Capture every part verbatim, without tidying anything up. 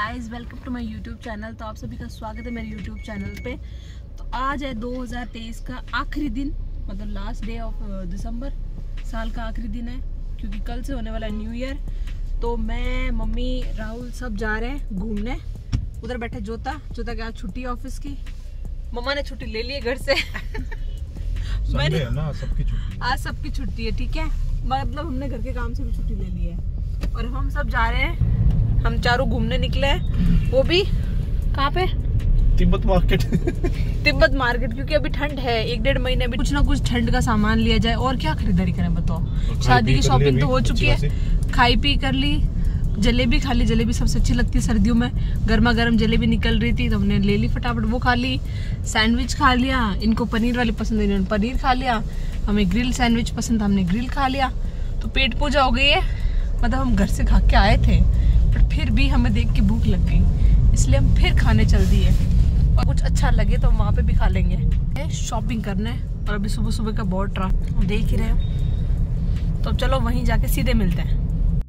Guys, welcome to my YouTube channel. तो आप सभी का स्वागत है मेरे यूट्यूब चैनल पे। तो आज है दो हज़ार तेईस का आखिरी दिन, मतलब लास्ट डे ऑफ दिसंबर। साल का आखिरी दिन है क्योंकि कल से होने वाला है न्यू ईयर। तो मैं, मम्मी, राहुल सब जा रहे हैं घूमने। उधर बैठे जोता जोता के आज छुट्टी है ऑफिस की। मम्मा ने छुट्टी ले ली है घर से। संडे है ना, सबकी छुट्टी। आज सबकी छुट्टी है, ठीक है। मतलब हमने घर के काम से भी छुट्टी ले ली है और हम सब जा रहे हैं। हम चारों घूमने निकले हैं, वो भी कहाँ पे? तिब्बत मार्केट। तिब्बत मार्केट, क्योंकि अभी ठंड है। एक डेढ़ महीने अभी कुछ ना कुछ ठंड का सामान लिया जाए। और क्या खरीदारी करें बताओ। शादी की शॉपिंग तो हो चुकी है, खाई पी कर ली, जलेबी खा ली। जलेबी सबसे अच्छी लगती है सर्दियों में, गर्मा गर्म जलेबी निकल रही थी तो हमने ले ली फटाफट, वो खा ली। सैंडविच खा लिया, इनको पनीर वाली पसंद है, इन्होंने पनीर खा लिया। हमें ग्रिल सैंडविच पसंद था, हमने ग्रिल खा लिया। तो पेट पूजा हो गई है। मतलब हम घर से खा के आए थे बट फिर भी हमें देख के भूख लग गई, इसलिए हम फिर खाने चल दिए। और कुछ अच्छा लगे तो हम वहाँ पे भी खा लेंगे। शॉपिंग करने, और अभी सुबह सुबह का बहुत ट्रैफिक देख ही रहे हो। तो चलो वहीं जाके सीधे मिलते हैं।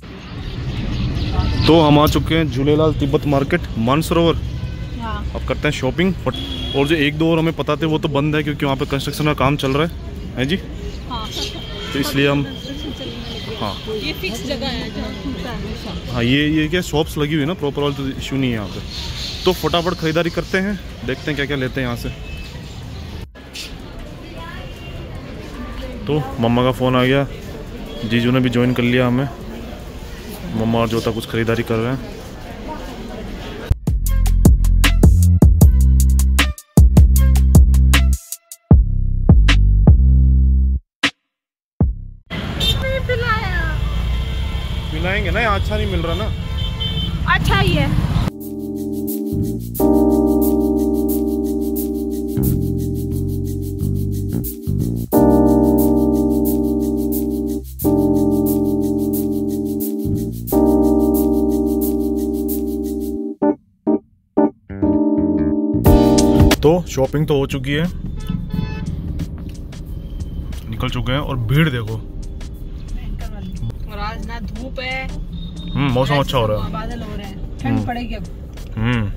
तो हम आ चुके हैं झूलेलाल तिब्बत मार्केट, मानसरोवर। हाँ। अब करते हैं शॉपिंग। और जो एक दो और हमें पता थे वो तो बंद है क्योंकि वहाँ पे कंस्ट्रक्शन का काम चल रहा है, है जी। हाँ। तो इसलिए हम हाँ ये फिक्स जगह है जहाँ खुलता है हमेशा। हाँ ये ये क्या शॉप्स लगी हुई है ना, प्रॉपर वाला तो इशू नहीं है यहाँ पे। तो फटाफट खरीदारी करते हैं, देखते हैं क्या क्या लेते हैं यहाँ से। तो मम्मा का फ़ोन आ गया, जीजू ने भी ज्वाइन कर लिया हमें। मम्मा और जोता कुछ खरीदारी कर रहे हैं। पिलाएंगे ना, यहाँ अच्छा नहीं मिल रहा ना। अच्छा ही है। तो शॉपिंग तो हो चुकी है, निकल चुके हैं। और भीड़ देखो, और आज ना धूप है, हम्म मौसम अच्छा हो रहा है, बादल हो रहे हैं, ठंड पड़ेगी अब। हम्म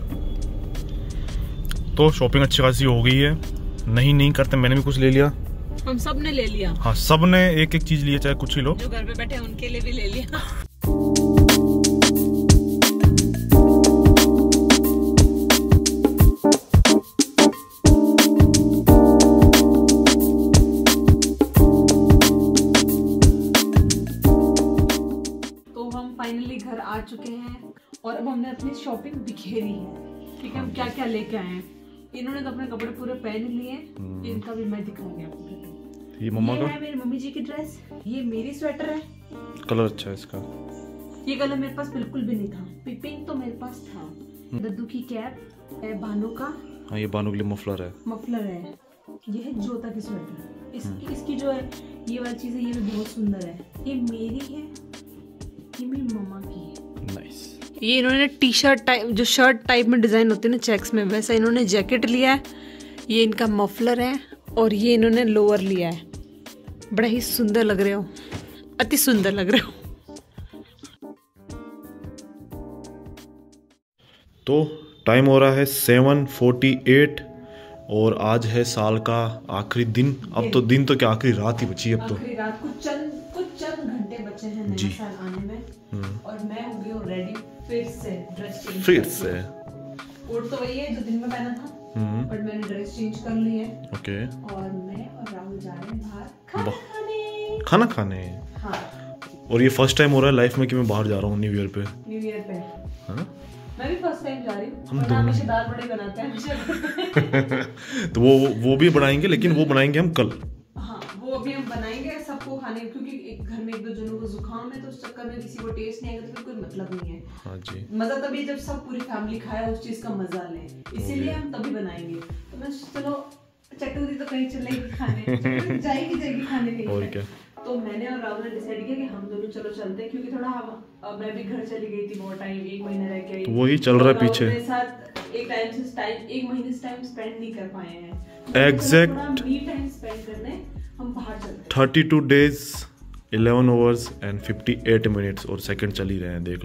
तो शॉपिंग अच्छी खासी हो गई है। नहीं नहीं करते, मैंने भी कुछ ले लिया। हम सब ने ले लिया। हाँ, सब ने एक एक चीज लिया, चाहे कुछ ही लो। जो घर पे बैठे हैं उनके लिए भी ले लिया। फाइनली घर आ चुके हैं और अब हमने अपनी शॉपिंग बिखेरी है। ठीक है, हम क्या क्या लेके आए हैं। इन्होंने तो अपने कपड़े पूरे पहन लिए, इनका भी मैं दिखाऊंगी आपको। ये मम्मा का है मेरी मम्मी जी की ड्रेस, ये मेरी स्वेटर है। कलर अच्छा है इसका। ये कलर मेरे पास बिल्कुल भी नहीं था, पिंक तो मेरे पास था। दद्दू की कैप है, बानो का। हाँ, ये बानो के लिए मफलर है। मफलर है। ये है जोता की स्वेटर। इसकी इसकी जो है ये वाली चीज है, ये भी बहुत सुंदर है। ये मेरी है, ये मेरी मम्मा की है। नाइस। ये इन्होंने टी शर्ट टाइप, जो शर्ट टाइप में डिजाइन होती है ना चेक्स में, वैसा इन्होंने जैकेट लिया है। ये इनका मफलर है और ये इन्होंने लोअर लिया है। बड़ा ही सुंदर लग रहे हो, अति सुंदर लग रहे हो। तो टाइम हो रहा है सेवन फोर्टी एट और आज है साल का आखिरी दिन। अब तो दिन तो क्या, आखिरी रात ही बची है अब तो। आखिरी रात, कुछ चंद कुछ चंद घंटे बचे हैं नया साल आने में। और मैं हो गई हूँ रेडी फिर से, ड्रेस चेंज फिर से। कोट तो वही है जो दिन में पहना था, बट मैंने ड्रेस चेंज कर ली है। ओके। और मैं और राहुल जा रहे हैं बाहर खाना खाने। खाना खाने। हाँ। और ये फर्स्ट टाइम हो रहा है लाइफ में कि मैं बाहर जा रहा हूँ न्यू ईयर पे। न्यू ईयर पे हाँ? मैं भी फर्स्ट टाइम जा रही हूँ। हम दोनों हमेशा दाल बड़े बनाते हैं। तो वो वो भी बनाएंगे, लेकिन वो बनाएंगे हम कल। हाँ, वो अभी हम बनाएंगे सबको खाने, क्योंकि एक घर में एक दो जनों को जुकाम है तो उस चक्कर में किसी को टेस्ट नहीं आएगा तो फिर कोई मतलब नहीं है। हाँ जी। मजा तभी जब सब पूरी फैमिली खाए, उस चीज का मजा ले, इसीलिए हम तभी बनाएंगे। तो मैं चलो चटोरी तो कहीं चलेगी खाने, जाएगी जाएगी खाने के लिए। और क्या। तो मैंने और राहुल ने डिसाइड किया कि हम दोनों चलो चलते हैं, क्योंकि थोड़ा हम, मैं भी घर चली गई थी बहुत टाइम, एक महीना रह के आई। वही चल रहा है पीछे। मेरे साथ एक टाइम से टाइम एक महीने से टाइम स्पेंड नहीं कर पाए हैं। एग्जैक्ट मी टाइम स्पेंड करने हम बाहर चलते हैं। Thirty two days eleven hours and fifty eight minutes और सेकंड चल ही रहे हैं, देख लो आप।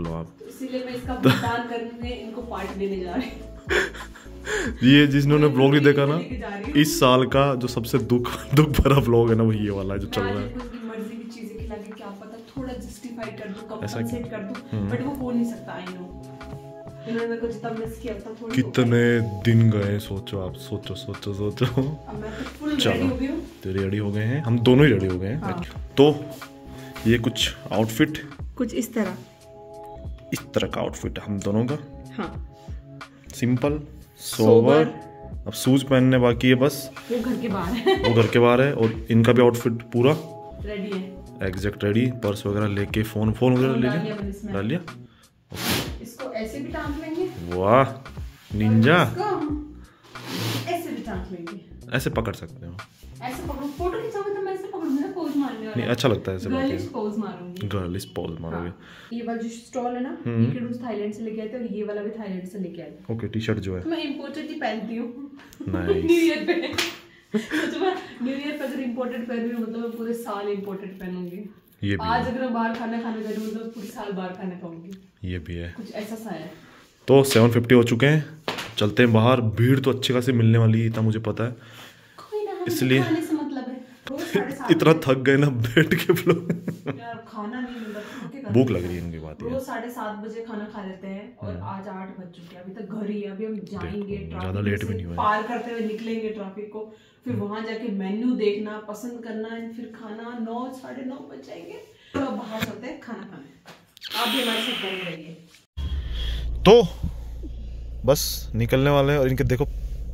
इसीलिए मैं इसका भुगतान करने इनको पार्टी देने जा रही हूँ। ये जिन्होंने ब्लॉग नहीं देखा ना, इस साल का जो सबसे दुख दुख भरा ब्लॉग है ना, वो ये वाला है जो चल रहा है। मर्जी की चीजें खिला के क्या पता थोड़ा जस्टिफाई कर दूं, कंपनसेट कर दूं, बट वो हो नहीं सकता। आई नो इन्होंने मेरे को जितना मिस किया था थोड़ी। कितने दिन गए सोचो आप, सोचो सोचो सोचो। अब मैं तो फुल रेडी हो गई हूं। तेरे रेडी हो गए हैं, हम दोनों ही रेडी हो गए हैं। हाँ। तो ये कुछ आउटफिट कुछ इस तरह इस तरह का आउटफिट हम दोनों का। हाँ। Simple sober. अब शूज पहनने बाकी है बस, वो घर के बाहर है। वो घर के बाहर है। और इनका भी आउटफिट पूरा रेडी है, एग्जैक्ट रेडी। पर्स वगैरह लेके फोन फोन वगैरह ले लिया, डाल लिया। इसको ऐसे भी टांग लेंगे। वाह निंजा। ऐसे भी टांग लेंगे, ऐसे पकड़ सकते हो। ऐसे पकड़ो, फोटो खिंचाओगे तो मैं ऐसे पकड़ूंगी ना, पोज मारने वाला। नहीं अच्छा लगता है ऐसे। गर्लिश पोज मारूंगी। गर्लिश पोज मारोगे। ये वाला जो स्टॉल है ना, ये किडूस थाईलैंड से लेके आए थे और ये वाला भी थाईलैंड से लेके आए थे। ओके, टी-शर्ट जो है मैं इंपोर्टेड ही पहनती हूँ। नाइस। न्यू ईयर पे न्यू ईयर पे अगर इंपोर्टेड पहन रही हूँ मतलब मैं पूरे साल इंपोर्टेड पहनूंगी। ये भी आज अगर मैं बाहर खाना खाने जा रही हूँ मतलब पूरे साल बाहर खाने खाऊंगी। ये भी है, कुछ ऐसा सा है। तो सेवन फिफ्टी हो चुके हैं, चलते हैं बाहर। भीड़ तो अच्छी खासी मिलने वाली है, इतना मुझे पता है। कोई ना, इसलिए खाने से मतलब है। इतना थक गए ना बैठ के लोग। यार खाना नहीं मिलता, भूख लग रही है इनकी बात। रोज साढ़े सात बजे खाना खा लेते हैं और आज आठ बज चुके हैं, अभी तक घर ही है। अभी हम जाएंगे, ज्यादा लेट भी नहीं हुआ, पार करते हुए निकलेंगे ट्रैफिक को, फिर वहां जाके मेन्यू देखना, पसंद करना, फिर खाना। नौ साढ़े नौ बज जाएंगे, तो अब बाहर चलते हैं खाना खाने। आप भी हमारे साथ बने रहिए। तो बस निकलने वाले हैं और इनके देखो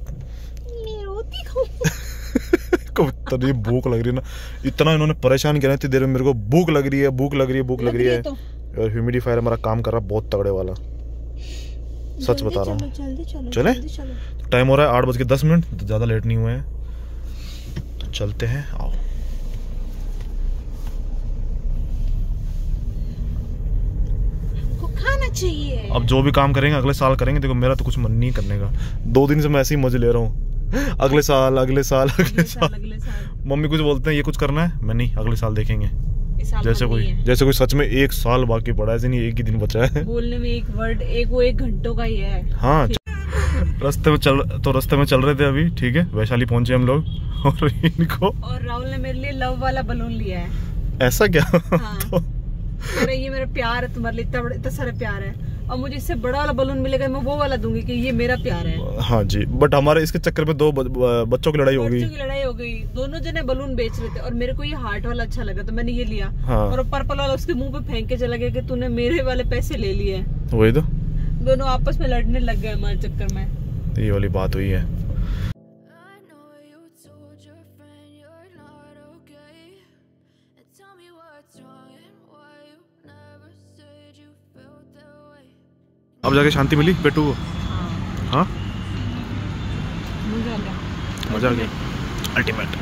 को इतनी भूख लग रही है ना, इतना इन्होंने परेशान किया इतनी देर में। मेरे को भूख लग रही है, भूख लग रही है, भूख लग रही है। और ह्यूमिडिफायर हमारा काम कर रहा है बहुत तगड़े वाला, सच बता रहा हूँ। चले, टाइम हो रहा है आठ बज के दस मिनट, तो ज्यादा लेट नहीं हुए हैं, तो चलते हैं। आओ खाना चाहिए। अब जो भी काम करेंगे अगले साल करेंगे। देखो मेरा तो कुछ मन नहीं करने का, दो दिन से मैं ऐसे ही मजे ले रहा हूँ। अगले साल अगले साल अगले साल, अगले साल। मम्मी कुछ बोलते हैं ये कुछ करना है, मैं नहीं, अगले साल देखेंगे। जैसे कोई जैसे कोई सच में एक साल बाकी पड़ा है, ऐसे नहीं एक ही दिन बचा है। बोलने में एक वर्ड, एक वो एक घंटों का ही है। हाँ रास्ते में चल तो रास्ते में चल रहे थे अभी, ठीक है, वैशाली पहुंचे हम लोग। और इनको और राहुल ने मेरे लिए लव वाला बलून लिया है। ऐसा क्या? हाँ। तो अरे ये मेरा प्यार है तुम्हारे लिए, इतना इतना सारा प्यार है, और मुझे इससे बड़ा वाला बलून मिलेगा मैं वो वाला दूंगी कि ये मेरा प्यार है। हाँ जी, बट हमारे इसके चक्कर में दो बच्चों की लड़ाई हो गई। बच्चों की लड़ाई हो गई, दोनों जने बलून बेच रहे थे और मेरे को ये हार्ट वाला अच्छा लगा तो मैंने ये लिया। हाँ। और पर्पल वाला उसके मुंह पे फेंक के चला गया कि तूने मेरे वाले पैसे ले लिए। वही तो, दोनों आपस में लड़ने लग गए हमारे चक्कर में, ये वाली बात हुई है। अब जाके शांति मिली बेटू को? हाँ मजा आ गया, अल्टीमेट।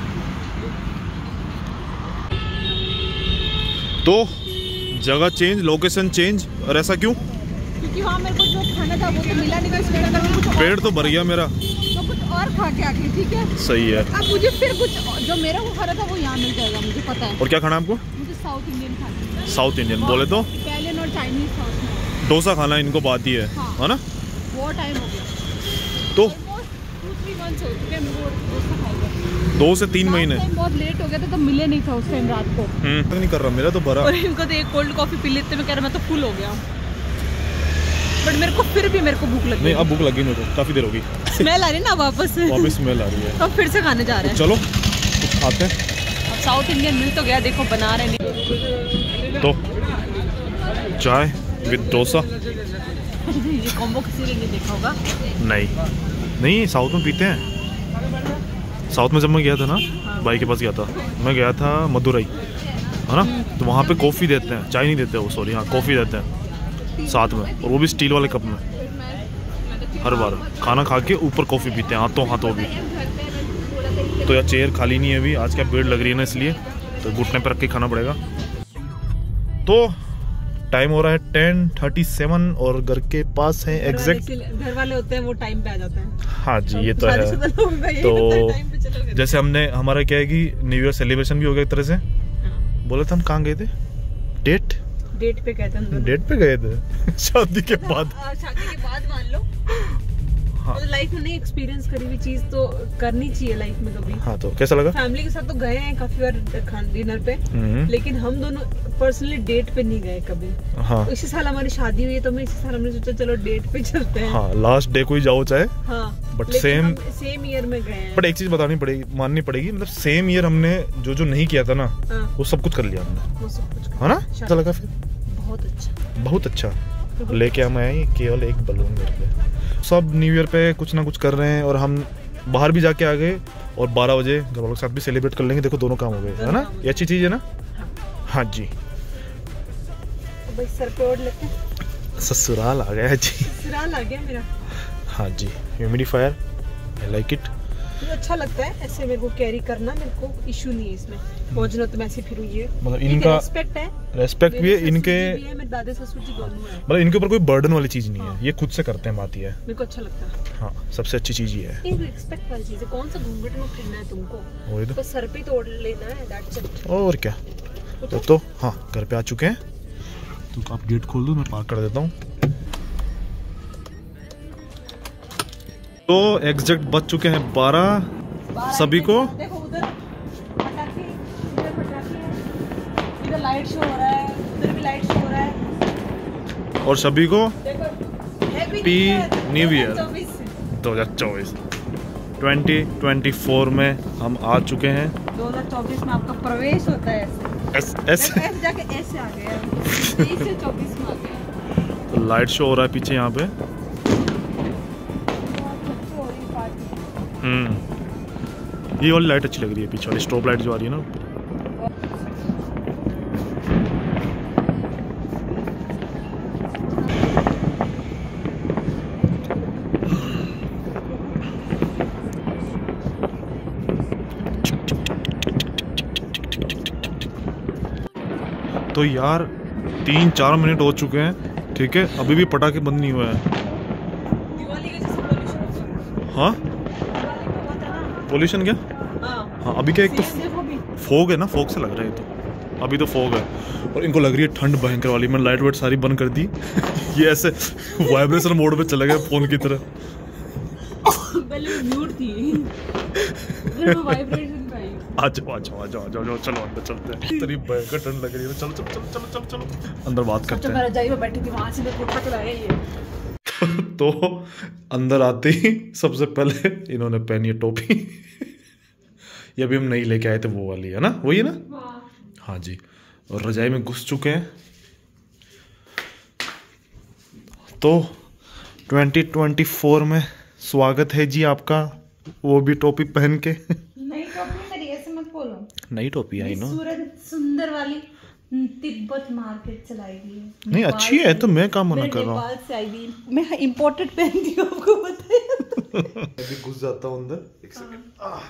तो जगह चेंज, लोकेशन चेंज, और ऐसा क्यों? क्योंकि वहाँ मेरे को जो खाना था वो तो मिला नहीं, इसलिए अगर मैं कुछ पेट तो भर गया मेरा, तो कुछ और खा के आके, ठीक है सही है। अब मुझे फिर कुछ जो मेरा वो खाना था वो यहाँ मिल जाएगा, मुझे पता है। और क्या खाना है आपको? मुझे साउथ इंडियन खाना। साउथ इंडियन बोले तो इटालियन और चाइनीज साउथ में डोसा खाना इनको बात ही है, हाँ। है ना? बहुत टाइम हो गया, तो दो से तीन महीने बहुत लेट हो गया था तो मिले नहीं था उस टाइम रात को। हम्म नहीं कर रहा, मेरा तो भरा। और इनको तो एक कोल्ड कॉफी पी लेते मैं कह रहा मैं तो फुल हो गया, बट मेरे को फिर भी मेरे को भूख लगी। नहीं अब भूख लगी मेरे को, काफी देर होगी। स्मेल आ रही है ना वापस वापस स्मेल आ रही है, तो फिर से खाने जा रहे हैं। चलो कुछ खाते हैं। अब साउथ इंडियन मिल तो गया, देखो बना रहे हैं। तो चाय विद डोसा ये कॉम्बो किसी ने नहीं देखा होगा। नहीं नहीं साउथ में पीते हैं। साउथ में जब मैं गया था ना, हाँ। भाई के पास गया था मैं, गया था मदुरई, है ना, तो वहाँ पे कॉफ़ी देते हैं, चाय नहीं देते वो, सॉरी हाँ कॉफ़ी देते हैं साथ में, और वो भी स्टील वाले कप में। हर बार खाना खा के ऊपर कॉफ़ी पीते हैं हाथों हाथों भी। तो यार चेयर खाली नहीं है अभी, आज क्या भीड़ लग रही है ना, इसलिए तो घुटने पर रख के खाना पड़ेगा। तो टाइम हो रहा है टेन थर्टी सेवन और घर के पास है एग्जैक्ट। घर वाले होते हैं वो टाइम पे आ जाते हैं। हाँ जी ये तो है। तो जैसे हमने हमारा क्या है कि न्यू ईयर सेलिब्रेशन भी हो गया एक तरह से। हाँ। बोले थे हम कहाँ गए थे, डेट डेट पे गए थे। डेट पे गए थे शादी के बाद? शादी के बाद मान लो। हाँ। तो लाइफ में नहीं एक्सपीरियंस करी हुई चीज तो करनी चाहिए लाइफ में कभी। हाँ, तो कैसा लगा? फैमिली के साथ तो गए हैं काफी बार खान डिनर पे, लेकिन हम दोनों पर्सनली डेट पे नहीं गए कभी। हाँ। इसी साल हमारी शादी हुई है तो मैं इसी साल हमने सोचा चलो डेट पे चलते हैं। हाँ, लास्ट डे को ही जाओ चाहे। हाँ, बट सेम सेम ईयर में गए हैं। बट एक चीज बतानी पड़ेगी, माननी पड़ेगी, मतलब सेम ईयर हमने जो जो नहीं किया था ना, हाँ। वो सब कुछ कर लिया हमने, वो सब कुछ है ना? अच्छा लगा फिर? बहुत अच्छा, बहुत अच्छा। लेके हम आए केवल एक बलून घर पे। सब न्यू ईयर पे कुछ ना कुछ कर रहे हैं और हम बाहर भी जाके आ गए और बारह बजे घर वालों के साथ भी सेलिब्रेट कर लेंगे। देखो दोनों काम हो गए, है ना? ये अच्छी चीज है ना? हाँ जी। सर पे ओढ़ लेते हैं। ससुराल आ गया जी। ससुराल आ गया मेरा। हाँ जी, ह्यूमिडिफायर, आई लाइक इट। मुझे अच्छा लगता है ऐसे, मेरे को कैरी करना, मेरे को इशू नहीं है इसमें। पहुंचना तो मैं ऐसे फिरूं, ये मतलब इनका रेस्पेक्ट है, रेस्पेक्ट भी है इनके, मेरे दादा ससुर जी दोनों हैं। मतलब इनके ऊपर कोई बर्डन वाली चीज नहीं है, ये खुद से करते हैं, बात ये है। मेरे को अच्छा लगता है। हाँ, सबसे अच्छी चीज ये है। ये रेस्पेक्ट वाली चीज है। कौन सा घूंघट में फिरना है तुमको, तो सर पे तोड़ लेना है, दैट्स इट। और क्या। तो, तो हाँ, घर पे आ चुके हैं, तो आप गेट खोल दो, मैं पार्क कर देता हूँ। तो एग्जैक्ट बज चुके हैं बारह। सभी को देखो उधर पटाखे, इधर पटाखे हैं, इधर लाइट शो हो रहा है, उधर भी लाइट शो हो रहा है। और सभी को हैप्पी न्यू ईयर दो हज़ार चौबीस। ट्वेंटी ट्वेंटी फोर में हम आ चुके हैं। दो हज़ार चौबीस में आपका प्रवेश होता है। ऐसे ऐसे ऐसे जाके ऐसे आ गया, तेईस से चौबीस में आ गया। तो लाइट शो हो रहा है पीछे यहाँ पे। हम्म ये वाली लाइट अच्छी लग रही है, पीछे वाली स्ट्रोब लाइट जो आ रही है ना। तो यार तीन चार मिनट हो चुके हैं, ठीक है, अभी भी पटाखे बंद नहीं हुए हैं। हाँ, पोल्यूशन क्या? हाँ, अभी क्या, एक तो फोग है ना, फोग से लग रहा है तो, अभी तो फोग है और इनको लग रही है ठंड भयंकर वाली। मैंने लाइट वाइट सारी बंद कर दी ये ऐसे वाइब्रेशन मोड पे चले गए फोन की तरह। म्यूट थी, वाइब्रेशन पे। आ जाओ आ जाओ आ जाओ आ जाओ, चलो अंदर चलते हैं। इतनी भयंकर ठंड लग रही है। चलो चलो चलो चलो चलो चलो अंदर बात करते हैं। मैं रजाई में बैठी थी, वहां से मैं कोठा चलाया ये। तो अंदर आते ही सबसे पहले इन्होंने पहनी है टोपी ये अभी हम नहीं लेके आए थे, वो वाली है ना, वही है ना? हाँ जी। और रजाई में घुस चुके हैं। तो ट्वेंटी ट्वेंटी फोर में स्वागत है जी आपका, वो भी टोपी पहन के। नई टोपी मेरी, ऐसे मत बोलो। नई टोपी आई नो, सुंदर वाली तिब्बत मार्केट चलाएगी। नहीं अच्छी है तो मैं काम मना कर रहा हूँ। नेपाल से आई हुई, मैं इंपोर्टेड पहनती हूँ, आपको बताया। मैं भी घुस जाता हूँ अंदर, एक सेकंड।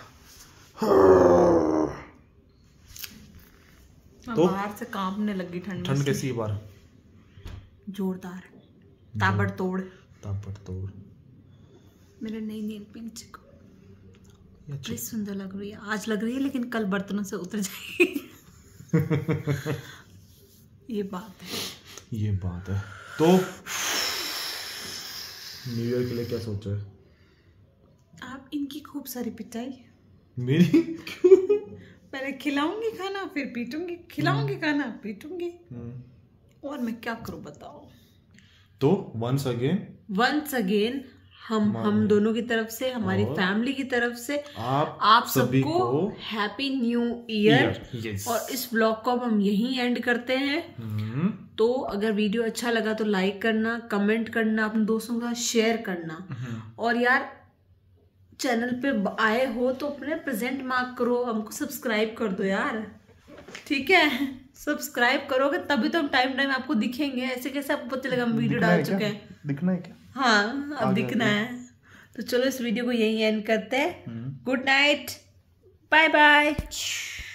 तो बाहर से कांपने लगी ठंड। ठंड कैसी है बाहर? जोरदार, ताबड़तोड़ ताबड़तोड़। मेरे नई नेल पेंट बड़ी सुंदर लग रही है, आज लग रही है, लेकिन कल बर्तनों से उतर जाएगी। ये बात है, ये बात है। तो न्यू ईयर के लिए क्या सोचा है? आप इनकी खूब सारी पिटाई। मेरी क्यों? पहले खिलाऊंगी खाना, फिर पीटूंगी, खिलाऊंगी खाना, पीटूंगी, और मैं क्या करूं बताओ। तो वंस अगेन वंस अगेन हम हम दोनों की तरफ से, हमारी फैमिली की तरफ से आप, आप सबको हैप्पी न्यू ईयर। और इस ब्लॉग को अब हम यहीं एंड करते हैं। तो अगर वीडियो अच्छा लगा तो लाइक करना, कमेंट करना, अपने दोस्तों के साथ शेयर करना, और यार चैनल पे आए हो तो अपने प्रेजेंट मार्क करो, हमको सब्सक्राइब कर दो यार, ठीक है? सब्सक्राइब करोगे तभी तो हम टाइम टाइम आपको दिखेंगे, ऐसे कैसे आपको पता लगा हम वीडियो डाल चुके हैं। दिखना है क्या? हाँ, अब दिखना है। तो चलो इस वीडियो को यहीं एंड करते हैं। Good night, bye bye.